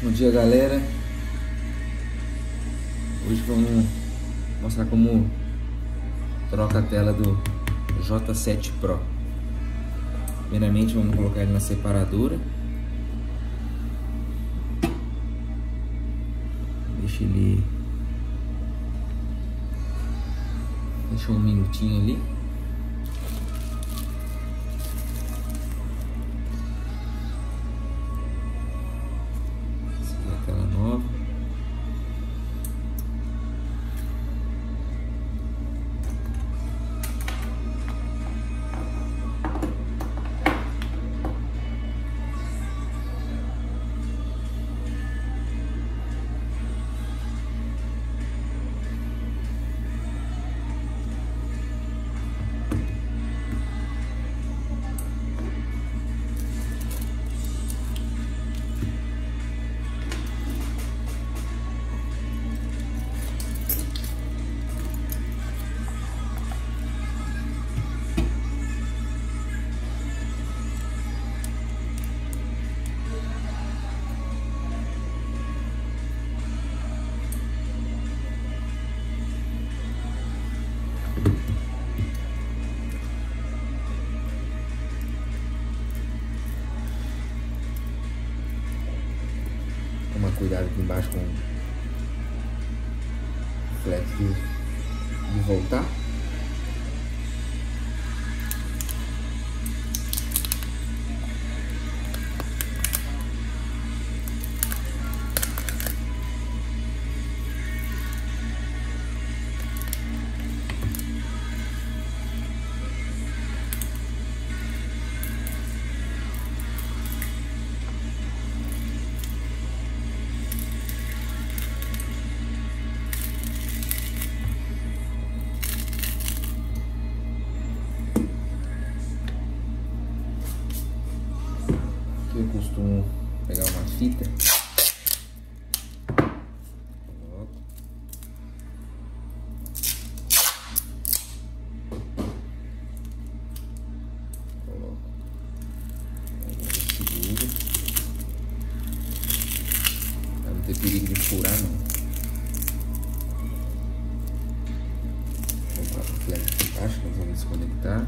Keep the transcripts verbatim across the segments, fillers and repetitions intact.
Bom dia, galera. Hoje vamos mostrar como troca a tela do J sete Pro. Primeiramente vamos colocar ele na separadora. Deixa ele Deixa um minutinho ali. Essa aqui é a tela nova. Toma cuidado aqui embaixo com o flex de, de voltar. Eu costumo pegar uma fita, coloco, coloco, seguro, para não ter perigo de furar não. Vou colocar o flex de baixo, nós vamos desconectar.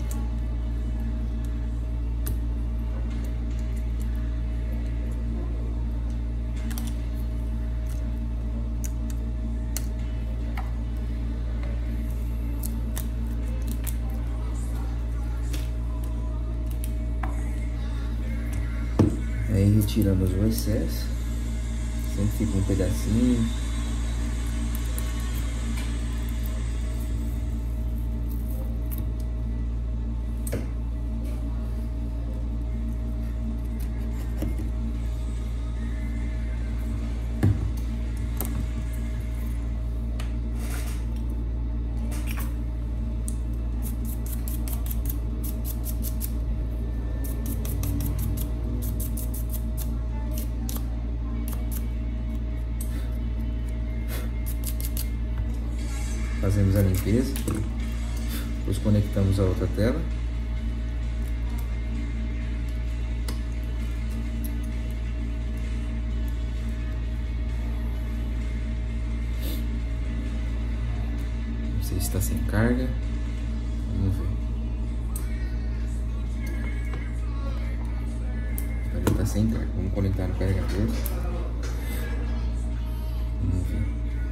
Aí retiramos o excesso, sempre fica um pedacinho. Fazemos a limpeza, depois conectamos a outra tela. Não sei se está sem carga, vamos ver. Ele está sem carga, vamos conectar no carregador. Vamos ver.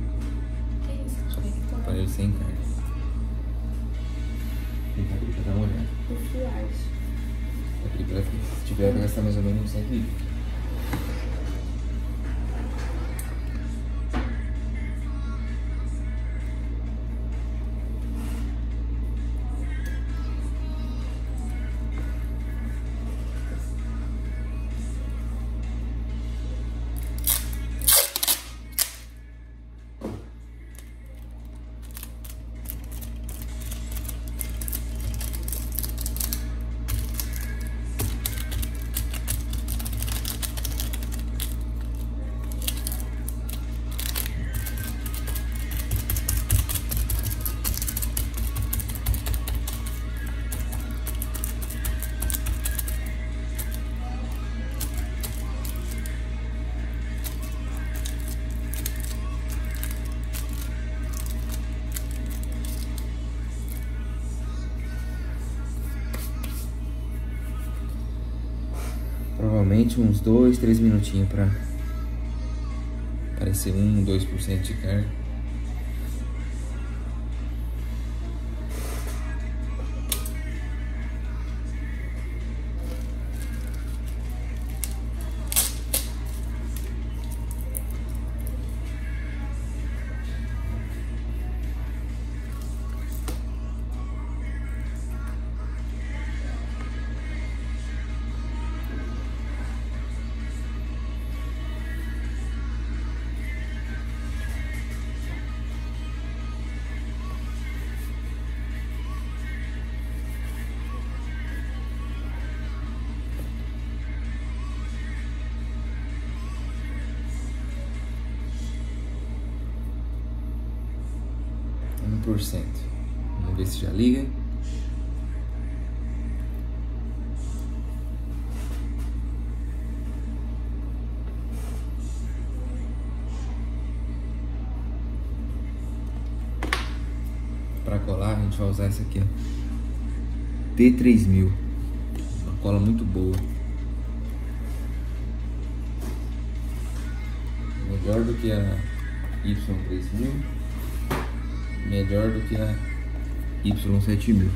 Aparelho sem carga. Vem cá, deixa eu dar uma olhada. Se tiver, vai gastar mais ou menos uns cem litros. Provavelmente uns dois, três minutinhos para parecer um, dois por cento de carga. um por cento. Vamos ver se já liga. Para colar a gente vai usar essa aqui, ó, T três mil, uma cola muito boa, melhor do que a Y três mil, melhor do que a Y sete mil,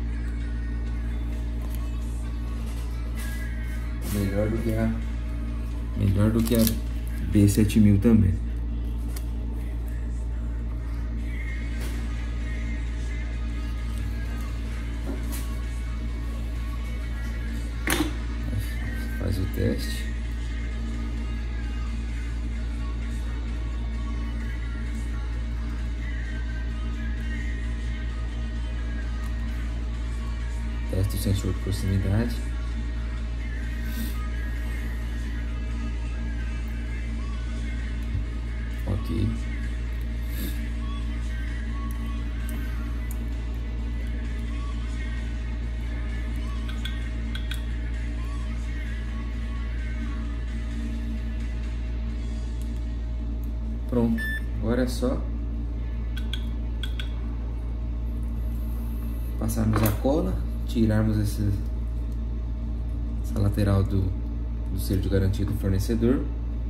melhor do que a melhor do que a B sete mil também. Faz o teste. Teste o sensor de proximidade. Ok. Pronto. Agora é só passarmos a cola, tirarmos esse, essa lateral do, do selo de garantia do fornecedor.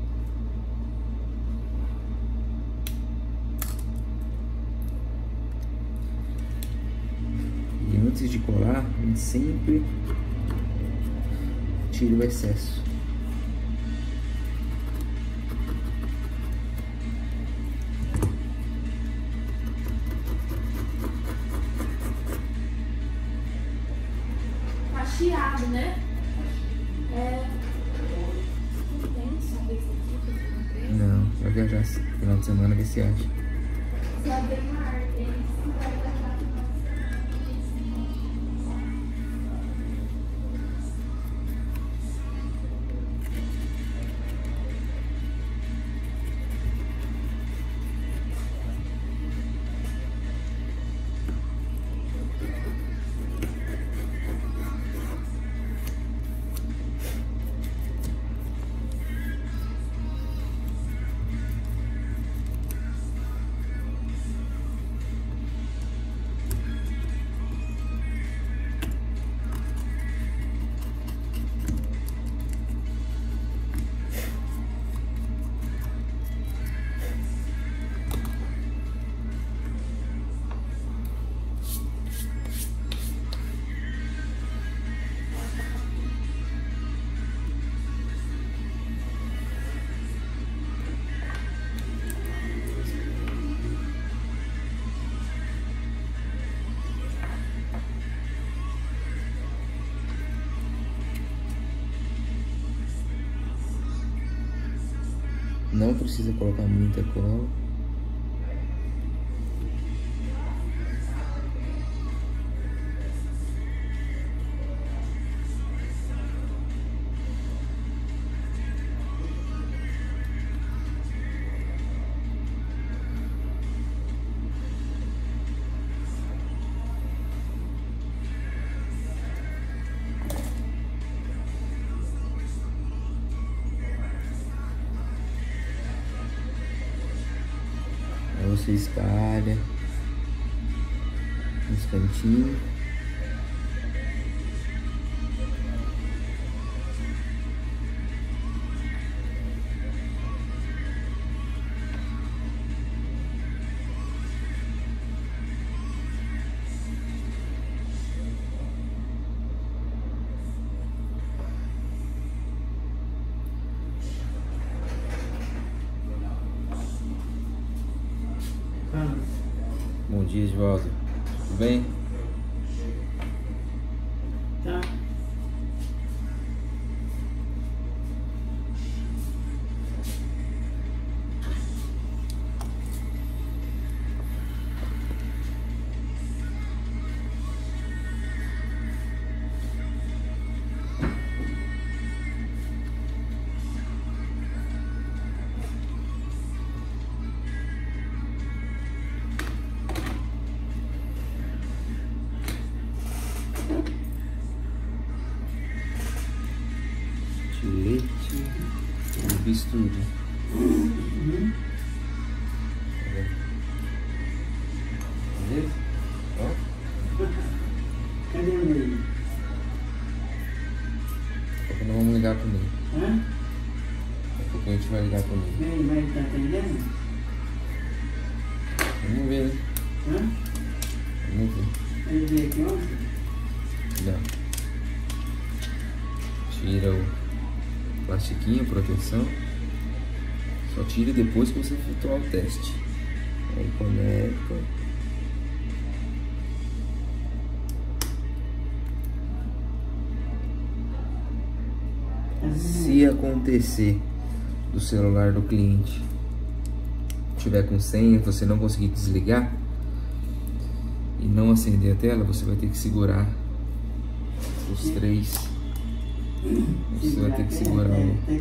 E antes de colar, a gente sempre tira o excesso. Chiado, né? É. Não tem só esse aqui que eu comprei? Não, vai viajar esse final de semana, ver se acha. Só tem uma arte, eles não vai viajar. Não precisa colocar muita cola. Você espalha nos cantinhos. dia, Edvaldo. Tudo bem? Tá. Estilete e bisturi. Uhum. Beleza? Ó. Cadê o meio? Daqui a pouco nós vamos ligar pro meio. Hã? Daqui a pouco a gente vai ligar pro meio. Meio vai estar atendendo? Vamos ver, né? Hã? Vamos ver. Ele veio aqui ontem? Não. Tira o plastiquinho, proteção. Só tira depois que você efetuar o teste. Aí conecta. Se acontecer do celular do cliente tiver com senha, você não conseguir desligar e não acender a tela, você vai ter que segurar os três. Você vai ter que segurar o... Tem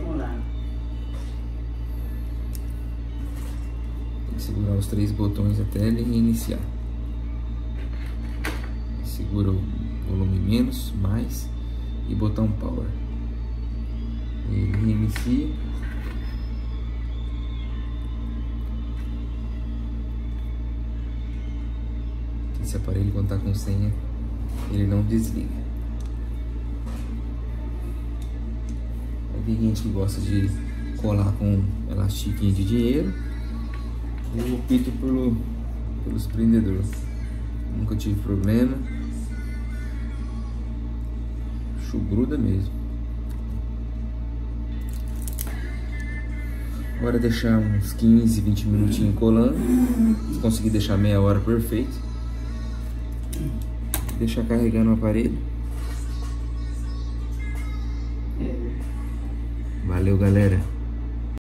que segurar os três botões até ele reiniciar. Segura o volume menos, mais e botão power. Ele reinicia. Esse aparelho, quando está com senha, ele não desliga. Aí tem gente que gosta de colar com elastiquinho de dinheiro. Eu opto pelo, pelos prendedores. Nunca tive problema. Chugruda mesmo. Agora deixar uns quinze, vinte minutinhos colando. Se conseguir deixar meia hora, perfeito. Deixar carregando o aparelho. Valeu, galera.